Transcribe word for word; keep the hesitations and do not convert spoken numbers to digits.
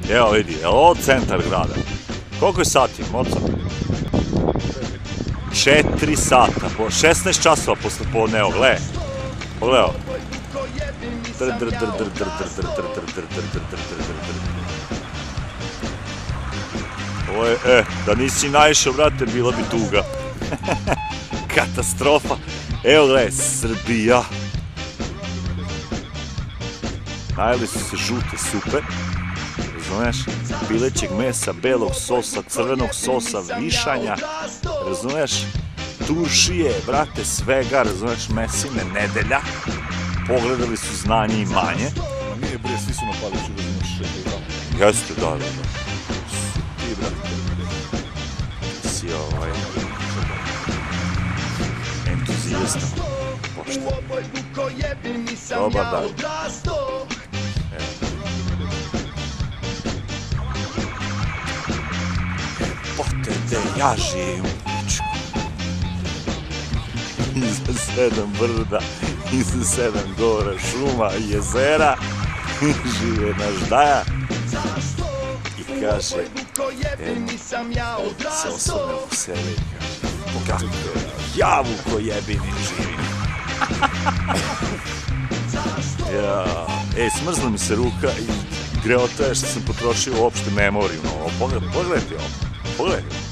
Evo vidi, je li ovo centar grada? Koliko je sati, moca? Četiri sata, po šesnaest časova posle podne, evo, gle. Pogledaj. Dr, dr, dr, dr, dr, dr, dr, dr, dr, dr, dr, dr, dr, dr, dr. Ovo je, e, da nisi naišao, brate, bila bi tuga. Katastrofa. Evo, gledaj, Srbija. Najeli su se žute supe, razumeš, pilećeg mesa, belog sosa, crvenog sosa, višanja, razumeš, turšije, brate, svega, razumeš, mesine, nedelja, pogledali su znanje i manje. Ma nije bre, svi su napali, ću da znaš šetaju tamo. Jeste, da, da, da. Ti, brate. Si ovaj... entuzijasta, pošto. Dobar dan. Pote gde ja živim u pičku. Iza sedam brda, iza sedam gora, šuma i jezera, žive naš Daja. I kaže, eno, se osvrne u sebe i kaže, kako ja Vuko jebini živim. Ja, ej, smrzla mi se ruka i greota je što sam potrošio uopšte memoriju. Pogledajte ovo, pogledajte.